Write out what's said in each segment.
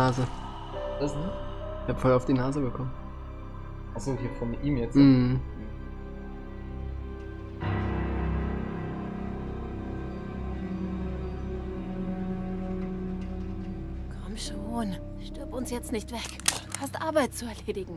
Nase. Was denn? Ich hab voll auf die Nase bekommen. Achso, hier von ihm jetzt. Mhm. Komm schon, stirb uns jetzt nicht weg. Du hast Arbeit zu erledigen.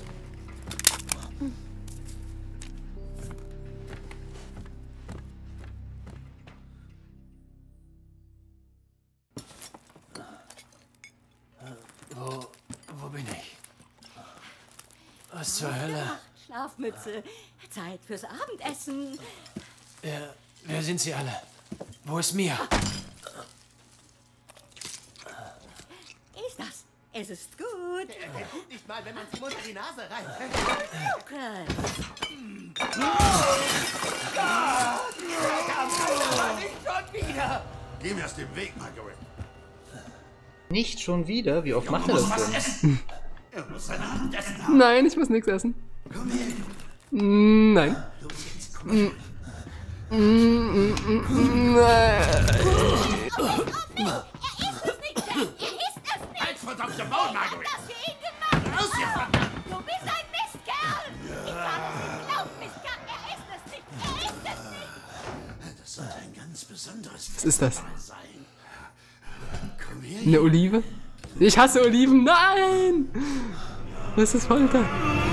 Wo bin ich? Was zur Hölle? Schlafmütze. Zeit fürs Abendessen. Wer sind Sie alle? Wo ist Mia? Ist das? Es ist gut. Gut nicht mal, wenn man sie unter die Nase reibt. Nicht schon wieder! Geh mir aus dem Weg, Margaret. Nicht schon wieder? Wie oft macht er das denn? Er muss sein Abendessen haben. Nein, ich muss nichts essen. Komm her. Nein. Los jetzt, komm her. Halt verdammte Maul, Margaret! Raus hier, verdammt! Du bist ein Mistkerl! Ich kann nicht glauben, Mistkerl! Er ist es nicht! Er ist es nicht! Das sollte ein ganz besonderes Was ist das? Festmahl sein. Komm her. Eine Olive? Ich hasse Oliven. Nein! Was ist Folter?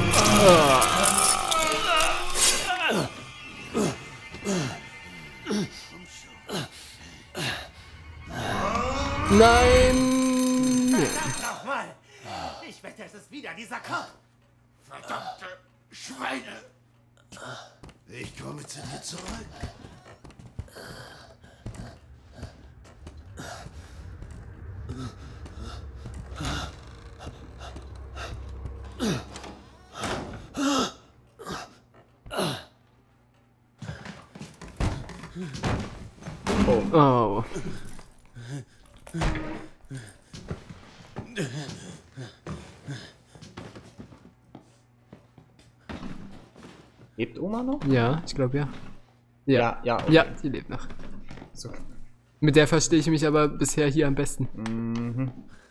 Nein! Nochmal! Ich wette, es ist wieder dieser Kopf! Verdammte Schweine! Ich komme zu dir zurück. Oh. Lebt Oma noch? Ja, ich glaube ja. Ja, okay. Ja, die lebt noch. So. Mit der verstehe ich mich aber bisher hier am besten. Mhm.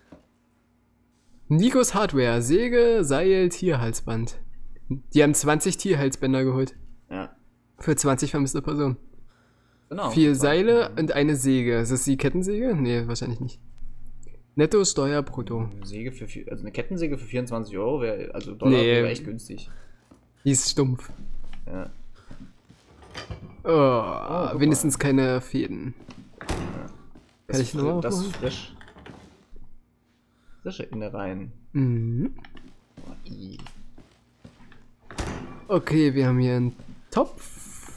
Nikos Hardware, Säge, Seil, Tierhalsband. Die haben 20 Tierhalsbänder geholt. Ja. Für 20 vermisste Personen. Genau. 4 Seile und eine Säge. Ist das die Kettensäge? Nee, wahrscheinlich nicht. Netto, Steuer, Brutto. Säge für also eine Kettensäge für 24 Euro wäre, also Dollar Nee. wäre echt günstig. Die ist stumpf. Ja. Oh, wenigstens keine Fäden. Das, Kann ich nochmal das aufmachen? frisch. Frische Innereien. Mhm. Oh, i. Okay, wir haben hier einen Topf.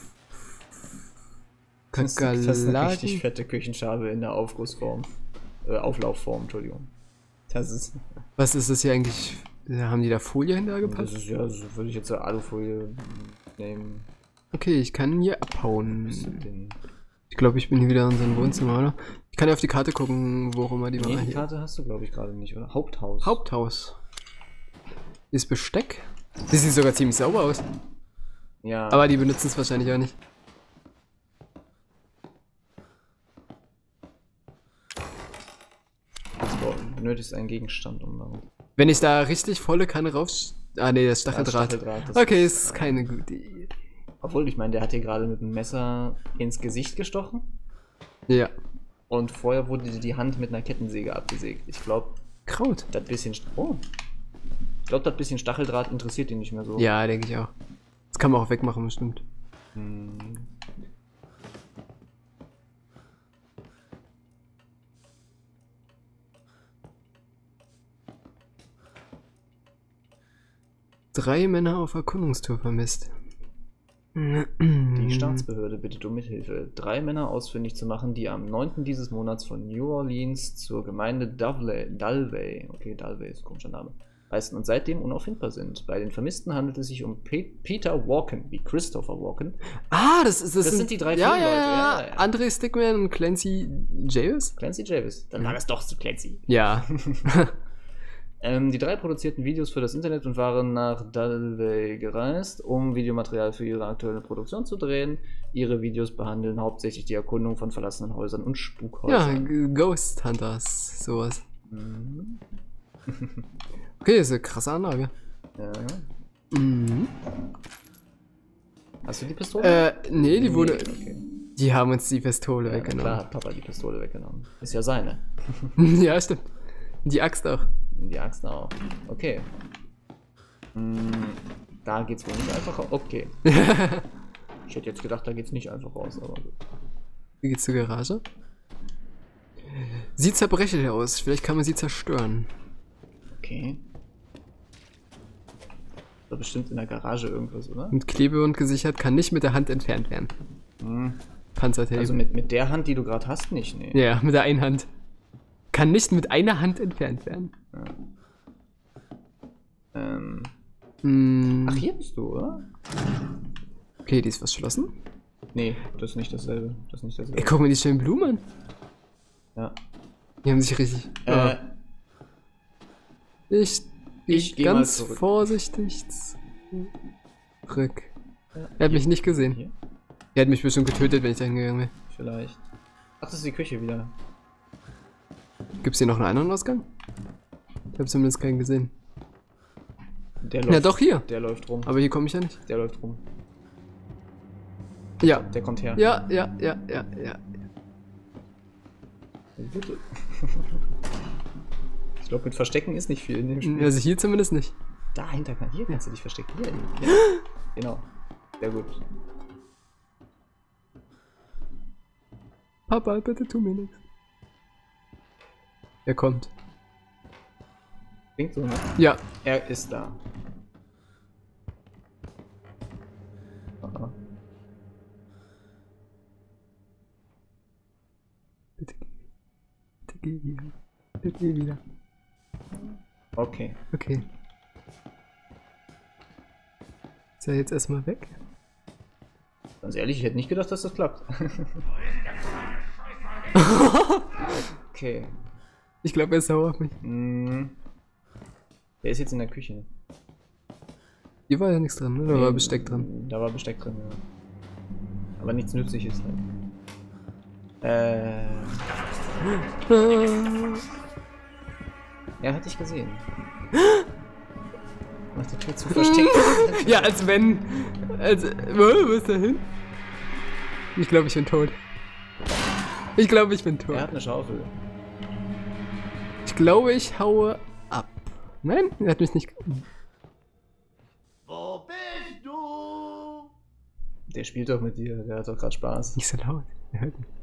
Das ist eine richtig Kakerlaken. fette Küchenschale in der Aufgussform. Auflaufform, Entschuldigung. Das ist. Was ist das hier eigentlich? Haben die da Folie Das hintergepasst? ist ja, so würde ich jetzt so Alufolie nehmen. Okay, ich kann hier abhauen. Den Ich glaube, ich bin hier wieder in unserem Wohnzimmer, oder? Ich kann ja auf die Karte gucken, wo auch immer die war. die Hier. Karte hast du, glaube ich, gerade nicht, oder? Haupthaus. Haupthaus. Hier ist Besteck. Das sieht sogar ziemlich sauber aus. Ja. Aber die benutzen es wahrscheinlich auch nicht. du benötigst einen Gegenstand, um dann. Wenn ich da richtig volle Kanne rauf... Ah ne, das Stacheldraht. Das Okay, ist keine gute Idee. Obwohl, ich meine, der hat hier gerade mit dem Messer ins Gesicht gestochen. Ja. Und vorher wurde dir die Hand mit einer Kettensäge abgesägt. Ich glaube, Kraut. das bisschen. Oh. Ich glaube, das bisschen Stacheldraht interessiert ihn nicht mehr so. Ja, denke ich auch. Das kann man auch wegmachen, bestimmt. Hm. Drei Männer auf Erkundungstour vermisst. Die Staatsbehörde bittet um Mithilfe, 3 Männer ausfindig zu machen, die am 9. dieses Monats von New Orleans zur Gemeinde Dalvey, okay, Dalvey ist ein komischer Name, reisten und seitdem unauffindbar sind. Bei den Vermissten handelt es sich um Peter Walken, wie Christopher Walken. Ah, das sind die 3 ja, Filmleute. ja. André Stickman und Clancy Javis? Clancy Javis. Dann war das doch zu Clancy. Ja. Die 3 produzierten Videos für das Internet und waren nach Dalvey gereist, um Videomaterial für ihre aktuelle Produktion zu drehen. Ihre Videos behandeln hauptsächlich die Erkundung von verlassenen Häusern und Ja, Spukhäusern. Ghost Hunters, sowas. Mhm. Okay, ist eine krasse Anlage. Ja. Mhm. Hast du die Pistole? Nee, die wurde. Okay. Die haben uns die Pistole Ja, weggenommen. klar hat Papa die Pistole weggenommen. Ist ja seine. Ja, stimmt. Die Axt auch. Die Axt auch. Okay. Da geht's wohl nicht einfach raus. Okay. Ich hätte jetzt gedacht, da geht's nicht einfach raus, aber gut. Wie geht's zur Garage? Sieht zerbrechlich aus. Vielleicht kann man sie zerstören. Okay. Da bestimmt in der Garage irgendwas, oder? Mit Klebeband gesichert, kann nicht mit der Hand entfernt werden. Panzertape. Also mit der Hand, die du gerade hast, nicht, nee. Ja, mit der einen Hand. Kann nicht mit einer Hand entfernt werden. Ja. Ach, hier bist du, oder? Okay, die ist verschlossen. Nee, das ist nicht dasselbe. Das ist nicht dasselbe. Ey, guck mal die schönen Blumen an. Ja. Die haben sich richtig... Ich geh ganz mal zurück. vorsichtig zurück. Ja, Er hat mich nicht gesehen. Hier? Er hat mich bestimmt getötet, wenn ich da hingegangen wäre. Vielleicht. Ach, das ist die Küche wieder. Gibt's hier noch einen anderen Ausgang? Ich habe zumindest keinen gesehen. Der läuft, Ja, doch hier. Der läuft rum. Aber hier komme ich ja nicht. Der läuft rum. Ja. Der kommt her. Ja. Bitte. Ich glaube, mit Verstecken ist nicht viel in dem Spiel. Also hier zumindest nicht. Dahinter hier kannst du dich verstecken. Hier. Ja. Genau. Sehr gut. Papa, bitte tu mir nichts. Er kommt. Klingt so, ne? Ja. Er ist da. Aha. Bitte geh wieder. Bitte geh wieder. Okay. Okay. Ist er jetzt erstmal weg? Ganz ehrlich, ich hätte nicht gedacht, dass das klappt. Okay. Ich glaube, er ist sauer auf mich. Der ist jetzt in der Küche. Hier war ja nichts dran, ne? Da war Besteck dran. Da war Besteck drin, ja. Aber nichts Nützliches halt. Er hat dich gesehen. Mach die Tür zu versteckt. Ja, als wenn. Wo ist er hin? Ich glaube, ich bin tot. Ich glaube, ich bin tot. Er hat eine Schaufel. Ich glaube, ich haue ab. Nein, er hat mich nicht. Wo bist du? Der spielt doch mit dir, der hat doch gerade Spaß. Nicht so laut. Er hört mich.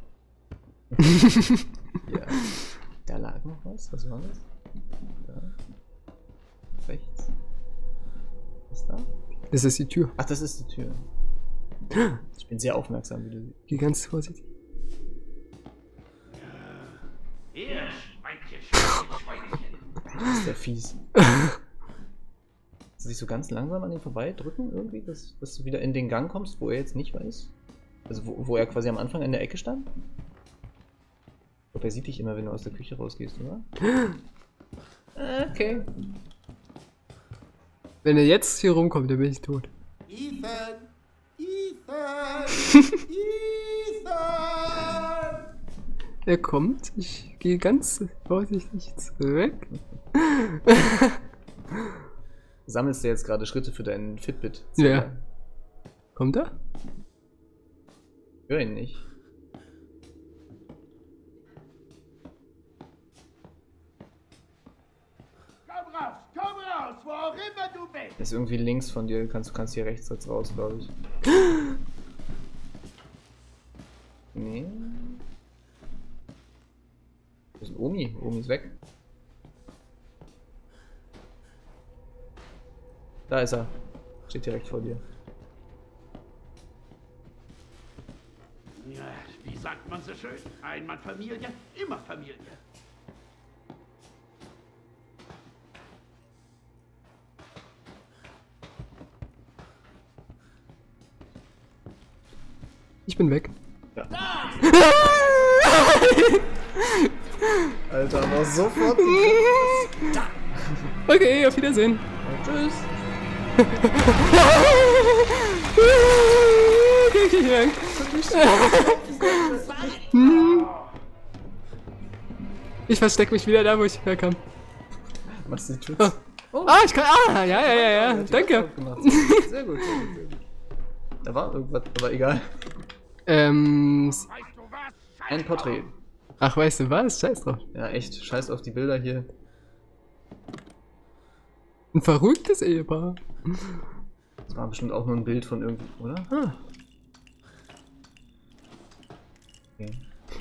Ja. Da lag noch was. Was war das? Da. Rechts. Was da? Das ist die Tür. Ach, das ist die Tür. Ich bin sehr aufmerksam, wie du siehst. Geh ganz vorsichtig. Hier, Schweinchen. Das ist der fies. Kannst du dich so ganz langsam an ihn vorbei drücken irgendwie, dass du wieder in den Gang kommst, wo er jetzt nicht weiß? Also wo er quasi am Anfang in der Ecke stand? Ich glaube, er sieht dich immer, wenn du aus der Küche rausgehst, oder? Okay. Wenn er jetzt hier rumkommt, dann bin ich tot. Ethan! Ethan! Ethan! Er kommt. Ich gehe ganz vorsichtig zurück. Sammelst du jetzt gerade Schritte für deinen Fitbit? Ja. Kommt er? Ich höre ihn nicht. Komm raus, wo auch immer du bist! Der ist irgendwie links von dir, du kannst hier rechts jetzt raus, glaube ich. Nee. Wo ist denn Omi? Omi ist weg. Da ist er. Steht direkt vor dir. Ja, wie sagt man so schön? Einmal Familie, immer Familie. Ich bin weg. Ja. Alter, noch sofort. Okay, auf Wiedersehen. Tschüss. Ich verstecke mich wieder da, wo ich herkam. Machst du die Tür? Oh. Ah, ich kann. Ah, ja. Danke. Sehr gut. Da war irgendwas, aber egal. Ähm. Ein Porträt. Ach, weißt du was? Scheiß drauf. Ja, echt. Scheiß auf die Bilder hier. Ein verrücktes Ehepaar. Das war bestimmt auch nur ein Bild von irgendwie, oder? Ah. Okay.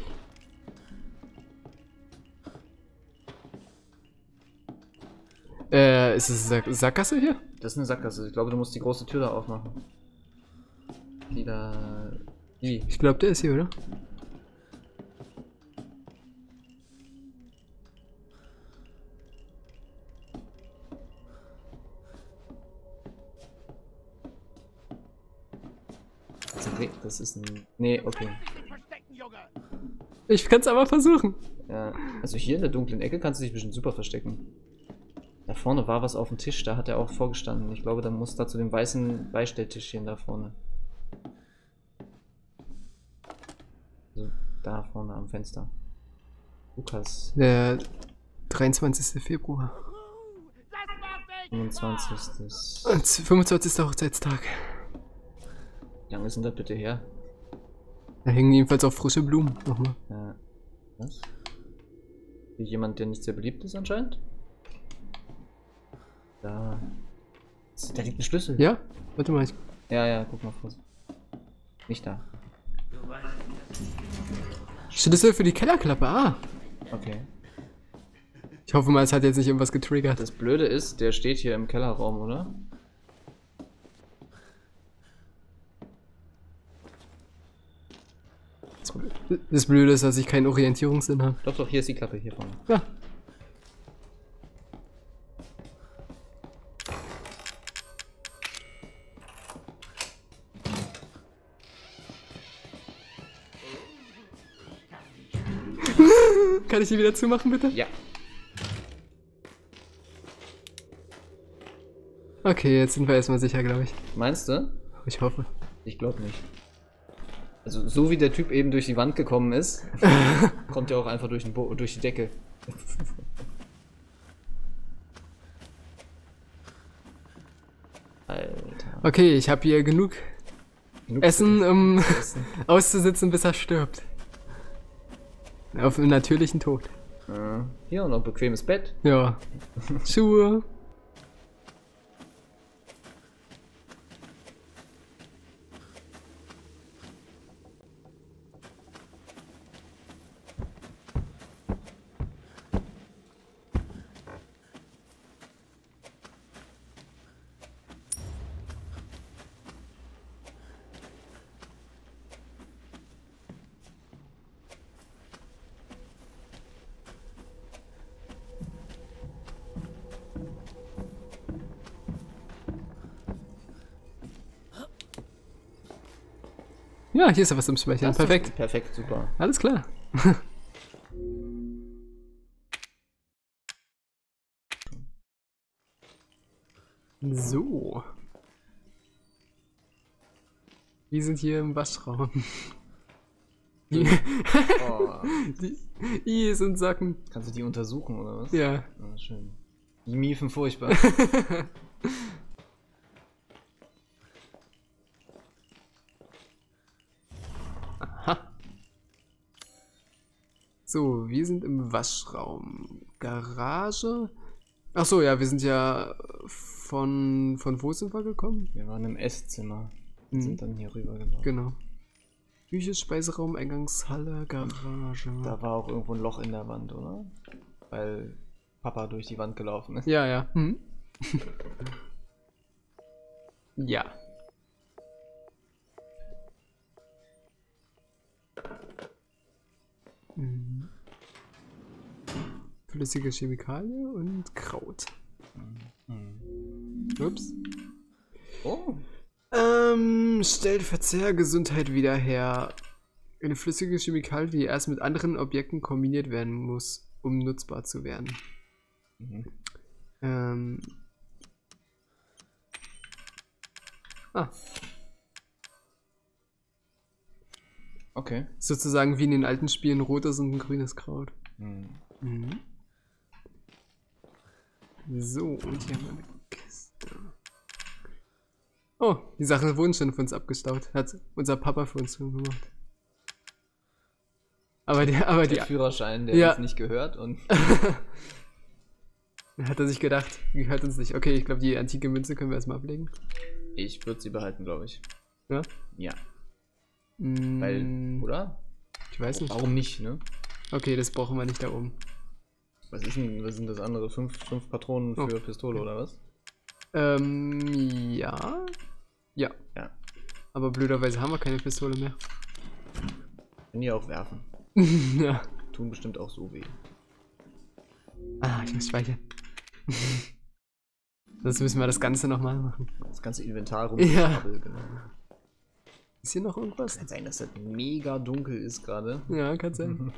Ist es eine Sackgasse hier? Das ist eine Sackgasse. Ich glaube, du musst die große Tür da aufmachen. Die da... Die. Ich glaube, der ist hier, oder? Das ist ein... Nee, okay. Ich kann es aber versuchen. Ja, also hier in der dunklen Ecke kannst du dich bestimmt super verstecken. Da vorne war was auf dem Tisch, da hat er auch vorgestanden. Ich glaube, da muss da zu dem weißen Beistelltischchen da vorne. Also da vorne am Fenster. Lukas. Der 23. Februar. 25. Und 25. Hochzeitstag. Wie lange ist denn das bitte her? Da hängen jedenfalls auch frische Blumen. Nochmal. Ja. Was? Wie jemand, der nicht sehr beliebt ist anscheinend? Da. Da liegt ein Schlüssel. Ja? Warte mal. Ja, guck mal vor. Nicht da. Schlüssel für die Kellerklappe. Ah. Okay. Ich hoffe mal, es hat jetzt nicht irgendwas getriggert. Das Blöde ist, der steht hier im Kellerraum, oder? Das Blöde ist, dass ich keinen Orientierungssinn habe. Doch, hier ist die Klappe hier vorne. Ja. Kann ich die wieder zumachen, bitte? Ja. Okay, jetzt sind wir erstmal sicher, glaube ich. Meinst du? Ich hoffe. Ich glaube nicht. Also, so wie der Typ eben durch die Wand gekommen ist, kommt er auch einfach durch die Decke. Alter. Okay, ich habe hier genug Essen, um auszusitzen, bis er stirbt. Auf einen natürlichen Tod. Hier und noch ein bequemes Bett. Ja. Schuhe. Ja, hier ist ja was zum Speichern. Perfekt. Perfekt, super. Alles klar. So. Wir sind hier im Waschraum. Oh. Die sind Socken. Kannst du die untersuchen, oder was? Ja. Ah, schön. Die miefen furchtbar. Aha. So, wir sind im Waschraum. Garage. Ach so, ja, wir sind ja von wo sind wir gekommen? Wir waren im Esszimmer. Wir sind dann hier rüber gelaufen. Genau. Küche, Speiseraum, Eingangshalle, Garage. Da war auch irgendwo ein Loch in der Wand, oder? Weil Papa durch die Wand gelaufen ist. Ja, ja. Hm. Ja. Mhm. Flüssige Chemikalie und Kraut. Ups. Oh. Stellt Verzehr Gesundheit wieder her. Eine flüssige Chemikalie, die erst mit anderen Objekten kombiniert werden muss, um nutzbar zu werden. Okay. Sozusagen wie in den alten Spielen rotes und ein grünes Kraut. Mhm. So, und hier haben wir eine Kiste. Oh, die Sachen wurden schon von uns abgestaut. Hat unser Papa für uns schon gemacht. Aber Der Führerschein, der Ja. uns nicht gehört und hat er sich gedacht, gehört uns nicht. Okay, ich glaube, die antike Münze können wir erstmal ablegen. ich würde sie behalten, glaube ich. Ja? Ja. Mm, Weil, oder? Ich weiß nicht. Warum nicht, ne? Okay, das brauchen wir nicht da oben. Was sind das andere? Fünf Patronen für Pistole oder was? Ja. Ja. Ja. Aber blöderweise haben wir keine Pistole mehr. Können die auch werfen. Ja. Tun bestimmt auch so weh. Ah, ich muss speichern. Sonst müssen wir das Ganze nochmal machen. Das ganze Inventar rum. Ja. Genau. Ist hier noch irgendwas? Kann sein, dass das mega dunkel ist gerade. Ja, kann sein.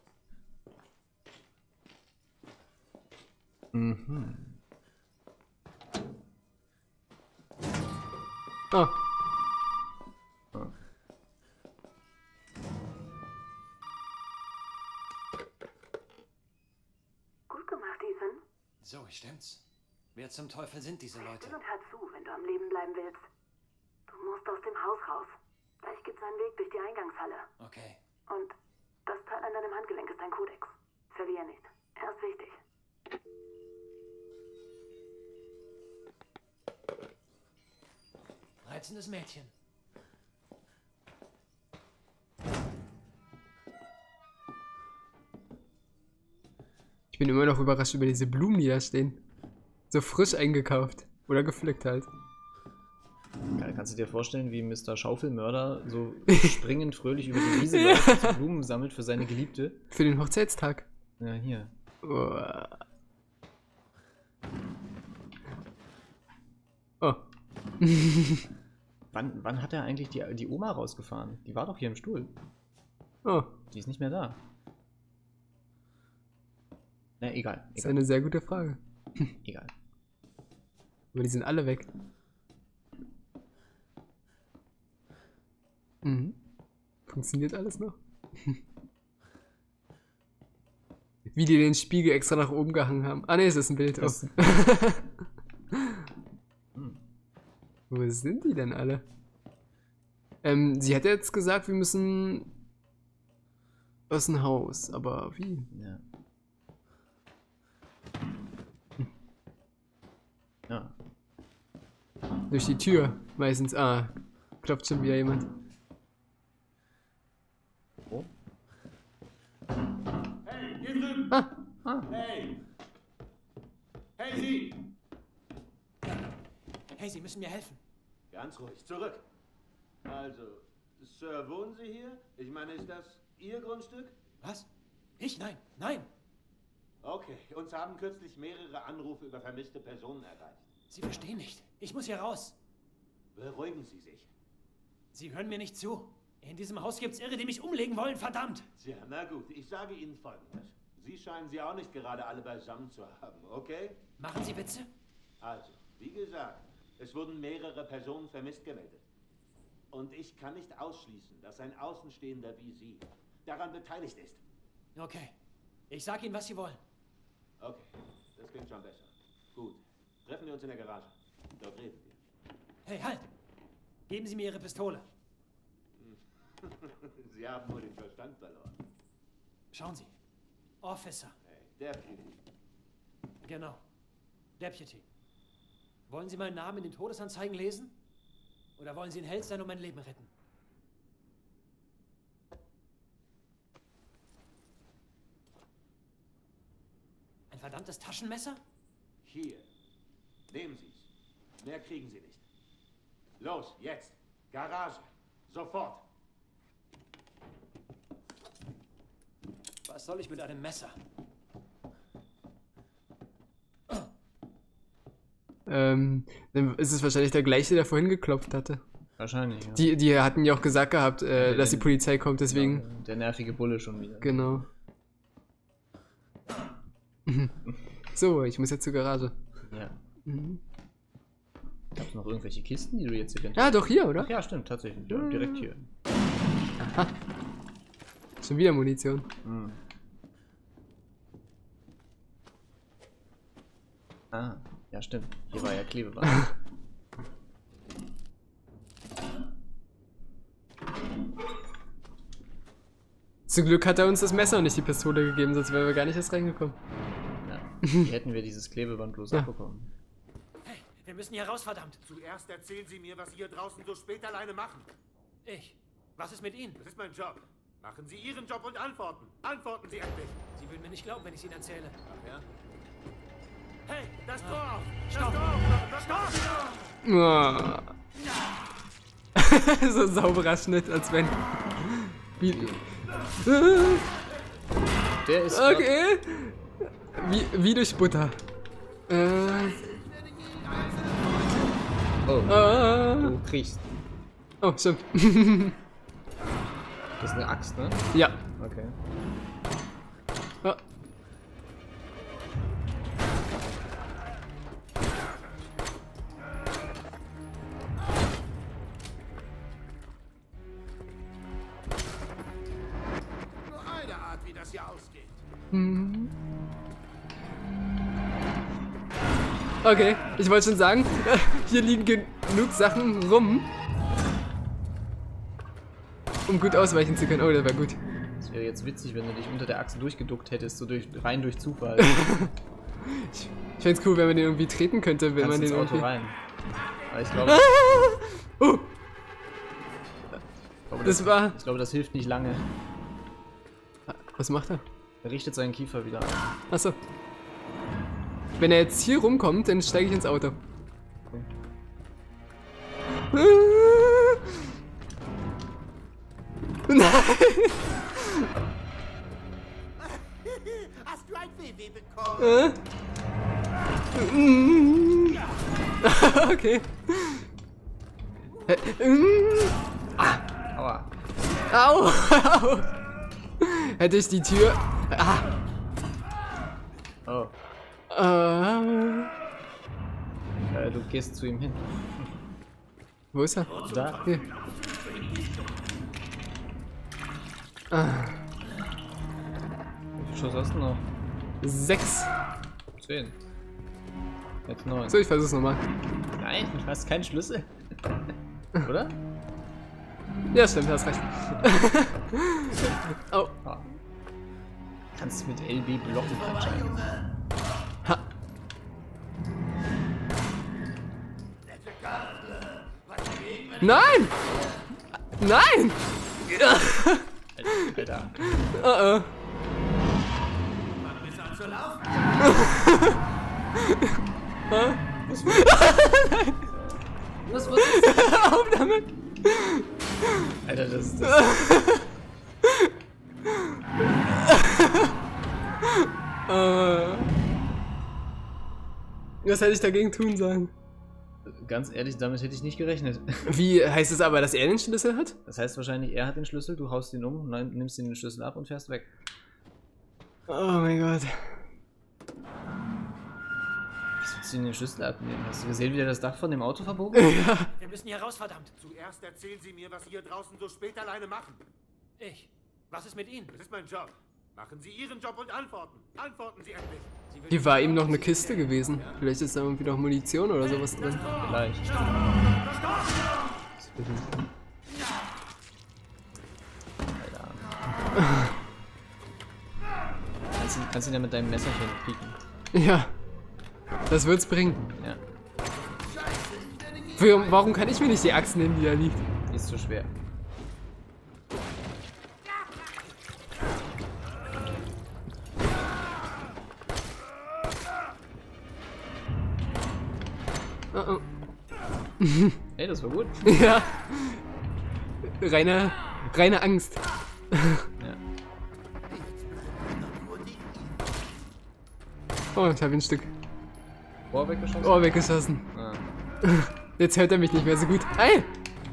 Mhm. Oh. Gut gemacht, Ethan. So, stimmt's. Wer zum Teufel sind diese Leute? Still und hör zu, wenn du am Leben bleiben willst. Du musst aus dem Haus raus. Gleich gibt's einen Weg durch die Eingangshalle. Okay. Und das Teil an deinem Handgelenk ist dein Kodex. Verlier nicht. Er ist wichtig. Reizendes Mädchen. Ich bin immer noch überrascht über diese Blumen, die da stehen. So frisch eingekauft. Oder gepflückt halt. Ja, kannst du dir vorstellen, wie Mr. Schaufelmörder so springend fröhlich über die Wiese läuft und so Blumen sammelt für seine Geliebte? Für den Hochzeitstag. Ja, hier. Oh. Oh. Wann hat er eigentlich die Oma rausgefahren? Die war doch hier im Stuhl. Oh. Die ist nicht mehr da. Na, egal. Das ist eine sehr gute Frage. Egal. Aber die sind alle weg. Mhm. Funktioniert alles noch? Wie die den Spiegel extra nach oben gehangen haben. Ah ne, es ist ein Bild. Oh. Wo sind die denn alle? Sie hat jetzt gesagt, wir müssen aus dem Haus, aber wie? Ja. Ja. Durch die Tür meistens. Ah, klopft schon wieder jemand. Oh. Hey, hier drüben! Ah, Hey! Hey, Sie! Hey, Sie müssen mir helfen. Ganz ruhig, zurück. Also, Sir, wohnen Sie hier? Ich meine, ist das Ihr Grundstück? Was? Ich? Nein, nein. Okay, uns haben kürzlich mehrere Anrufe über vermisste Personen erreicht. Sie verstehen nicht. Ich muss hier raus. Beruhigen Sie sich. Sie hören mir nicht zu. In diesem Haus gibt's Irre, die mich umlegen wollen, verdammt. Tja, na gut, ich sage Ihnen Folgendes. Sie scheinen sie auch nicht gerade alle beisammen zu haben, okay? Machen Sie Witze? Also, wie gesagt, es wurden mehrere Personen vermisst gemeldet. Und ich kann nicht ausschließen, dass ein Außenstehender wie Sie daran beteiligt ist. Okay. Ich sag Ihnen, was Sie wollen. Okay, das klingt schon besser. Gut, treffen wir uns in der Garage. Dort reden wir. Hey, halt! Geben Sie mir Ihre Pistole. Sie haben wohl den Verstand verloren. Schauen Sie. Officer. Hey, Deputy. Genau. Deputy. Wollen Sie meinen Namen in den Todesanzeigen lesen? Oder wollen Sie ein Held sein und mein Leben retten? Ein verdammtes Taschenmesser? Hier. Nehmen Sie's. Mehr kriegen Sie nicht. Los, jetzt. Garage. Sofort. Was soll ich mit einem Messer? dann ist es wahrscheinlich der gleiche, der vorhin geklopft hatte. Wahrscheinlich, ja. Die hatten ja auch gesagt gehabt, dass die Polizei kommt, deswegen. Genau, der nervige Bulle schon wieder. Genau. So, ich muss jetzt zur Garage. Ja. Mhm. Gab es noch irgendwelche Kisten, die du jetzt eventuell... Ja, doch hier, oder? Ach ja, stimmt, tatsächlich. Ja, direkt hier. Aha. Schon wieder Munition. Hm. Ah, ja stimmt. Hier war ja Klebeband. Zum Glück hat er uns das Messer und nicht die Pistole gegeben, sonst wären wir gar nicht erst reingekommen. Ja. Wie hätten wir dieses Klebeband bloß abbekommen? Hey, wir müssen hier raus, verdammt. Zuerst erzählen Sie mir, was Sie hier draußen so spät alleine machen. Ich. Was ist mit Ihnen? Das ist mein Job. Machen Sie Ihren Job und antworten. Antworten Sie endlich. Sie würden mir nicht glauben, wenn ich es Ihnen erzähle. Ach ja? Hey, das Tor! Stopp! Das Tor! Oh. So sauberer Schnitt, als wenn... Wie... Der ist Okay. Wie durch Butter. Oh, Ah. du kriegst. Oh, stimmt. Das ist eine Axt, ne? Ja. Okay. Oh. Nur eine Art, wie das hier ausgeht. Okay, ich wollte schon sagen, hier liegen genug Sachen rum, um gut ausweichen zu können. Oh, das war gut. Das wäre jetzt witzig, wenn du dich unter der Achse durchgeduckt hättest, so rein durch Zufall. Ich fände es cool, wenn man den irgendwie treten könnte, wenn man Kannst den ins Auto irgendwie... rein. Aber ich glaube, Oh, das, war... ich glaube, das hilft nicht lange. Was macht er? Er richtet seinen Kiefer wieder ein. Achso. Wenn er jetzt hier rumkommt, dann steige ich ins Auto. Nein! Hast du ein WW bekommen? Okay. Aua. Au! Au! Hätte ich die Tür... Oh. Du gehst zu ihm hin. Wo ist er? Da. Hier. Wie viel Schuss hast du noch? 6. 10. Jetzt 9. So, ich versuch's nochmal. Nein, du hast keinen Schlüssel. Oder? Ja, stimmt, du hast recht. Oh. Ah. Kannst du mit LB blocken anscheinend. Ha. Nein! Nein! Alter. Oh. Was wird das? Hör auf damit! Alter, das ist das. Was hätte ich dagegen tun sollen? Ganz ehrlich, damit hätte ich nicht gerechnet. Wie heißt es aber, dass er den Schlüssel hat? Das heißt wahrscheinlich, er hat den Schlüssel, du haust ihn um, nimmst ihn den Schlüssel ab und fährst weg. Oh mein Gott. Wieso willst du ihn den Schlüssel abnehmen? Hast du gesehen, wie der das Dach von dem Auto verbogen hat? Wir müssen hier raus, verdammt. Zuerst erzählen Sie mir, was Sie hier draußen so spät alleine machen. Ich. Was ist mit Ihnen? Das ist mein Job. Machen Sie Ihren Job und antworten. Antworten Sie endlich. Hier war eben noch eine Kiste gewesen. Vielleicht ist da irgendwie noch Munition oder sowas drin. Vielleicht. Alter. Kannst ihn ja mit deinem Messerchen pieken. Ja. Das wird's bringen. Ja. Warum kann ich mir nicht die Axt nehmen, die da liegt? Die ist zu schwer. Oh oh. Hey, das war gut. Ja. Reine Angst. Ja. Oh, ich habe ein Stück Ohr weggeschossen? Ohr weggeschossen. Ah. Jetzt hört er mich nicht mehr so gut. Ei!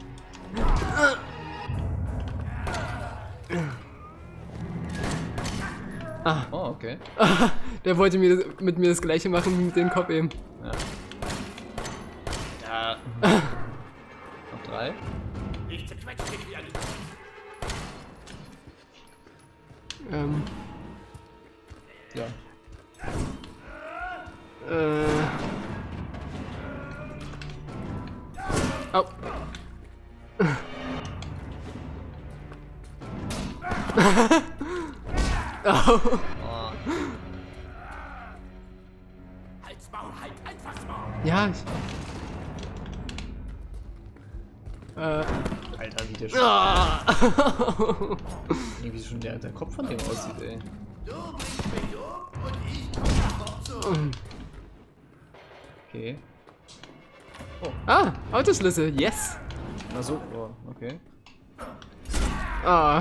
Ah. Oh, okay. Der wollte mit mir das gleiche machen wie mit dem Kopf eben. Ja. Ja. Noch 3. Ich zerquetsche dich wie eine... Ja. Au. Au. Oh. Halt's Maul, halt einfach Maul. Ja, ich... Alter, wie der schon. Ah. Irgendwie schon der Kopf von dem aussieht, ey. Du bringst mich um und ich komm sofort zurück. Okay. Ah, Autoschlüssel, yes. Na so, oh, okay. Ah.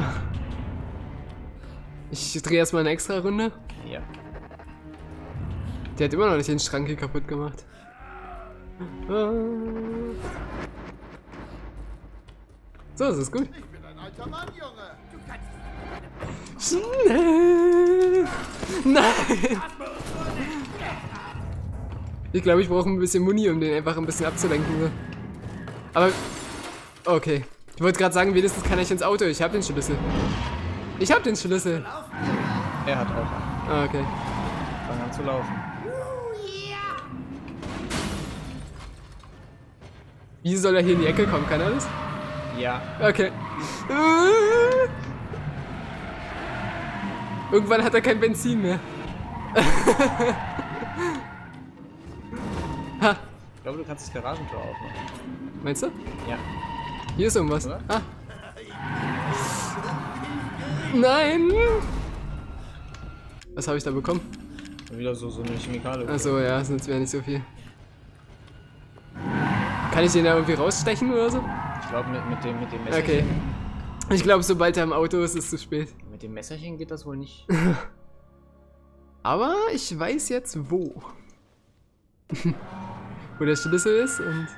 Ich drehe erstmal eine extra Runde. Ja. Der hat immer noch nicht den Schrank hier kaputt gemacht. Ah. So, das ist gut. Ich bin ein alter Mann, Junge. Du kannst Schnell! Nein! Ich glaube, ich brauche ein bisschen Muni, um den einfach ein bisschen abzulenken. So. Aber, okay. Ich wollte gerade sagen, wenigstens kann ich ins Auto. Ich habe den Schlüssel. Ich habe den Schlüssel. Er hat auch. Ah, okay. Fang an zu laufen. Wie soll er hier in die Ecke kommen? Kann er das? Ja. Okay. Irgendwann hat er kein Benzin mehr. Ha. Ich glaube, du kannst das Garagentor aufmachen. Meinst du? Ja. Hier ist irgendwas. Oder? Ah. Nein! Was habe ich da bekommen? Wieder so eine Chemikalie. Achso, ja, das nützt mir nicht so viel. Kann ich den da irgendwie rausstechen oder so? Ich glaube, mit dem Messerchen. Okay. Ich glaube, sobald er im Auto ist, ist es zu spät. Mit dem Messerchen geht das wohl nicht. Aber ich weiß jetzt wo. Wo der Schlüssel ist und...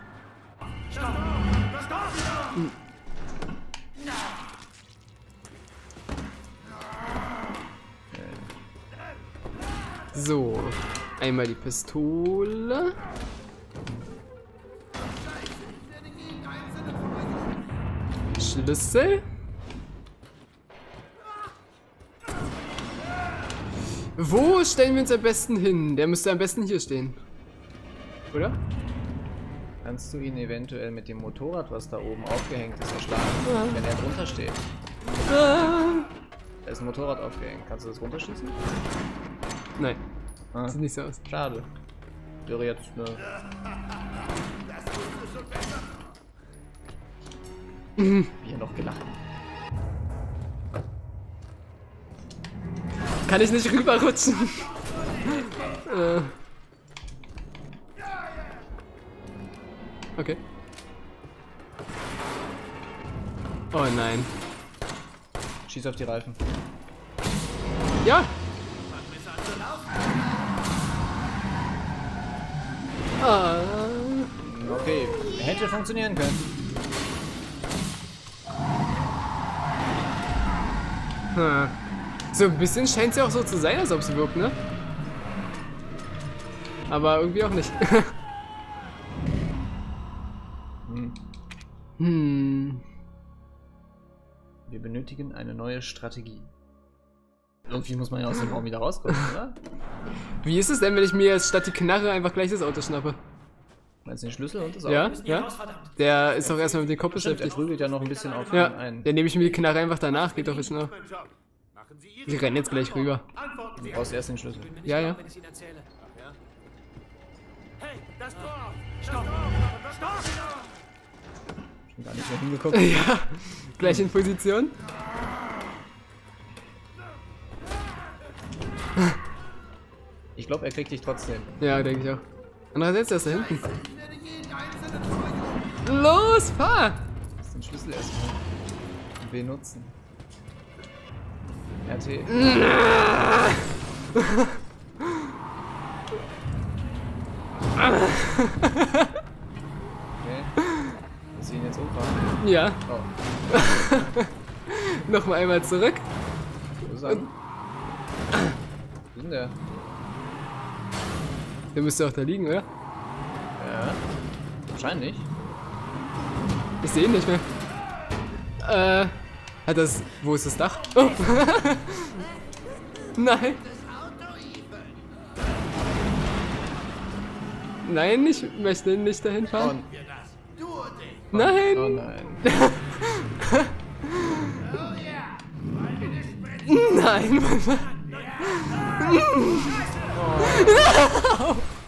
So, einmal die Pistole. Schlüssel. Wo stellen wir uns am besten hin? Der müsste am besten hier stehen. Oder? Kannst du ihn eventuell mit dem Motorrad, was da oben aufgehängt ist, erschlagen, wenn er drunter steht? Ah. Da ist ein Motorrad aufgehängt. Kannst du das runterschießen? Nein, Ah, sieht nicht so aus. schade. Wäre jetzt eine... Wie er noch gelacht. Kann ich nicht rüberrutschen? Okay. Oh nein. Schieß auf die Reifen. Ja! Ah. Okay, hätte funktionieren können. Hm. So ein bisschen scheint es ja auch so zu sein, als ob es wirkt, ne? Aber irgendwie auch nicht. Wir benötigen eine neue Strategie. Irgendwie muss man ja aus dem Raum wieder rauskommen, oder? Wie ist es denn, wenn ich mir jetzt statt die Knarre einfach gleich das Auto schnappe? Meinst du den Schlüssel und das Auto? Ja, ja. Der ist doch erstmal mit dem Kopf Stimmt, er beschäftigt. prügelt ja noch ein bisschen auf Ja, ihn ein. dann nehme ich mir die Knarre einfach danach, geht doch jetzt noch. Ich renne jetzt gleich rüber. Du brauchst erst den Schlüssel. Ja, ja. Wenn ich es Ihnen erzähle. Hey, das Tor! Stopp! Stopp! Schon gar nicht mehr hingeguckt. Ja, gleich in Position. Ich glaube, er kriegt dich trotzdem. Ja, denke ich auch. Andererseits, der ist da hinten. Los, fahr! Lass den Schlüssel erstmal benutzen. RT. Okay. Muss ich ihn jetzt umfahren? Ja, Oh, nochmal einmal zurück. wo ist er? Wo ist denn der? Der müsste auch da liegen, oder? Ja. Wahrscheinlich. Ich sehe ihn nicht mehr. Hat das... Wo ist das Dach? Oh. Nein. Nein, ich möchte nicht dahin fahren. Und Du und ich. Nein! Oh nein. Nein! Oh.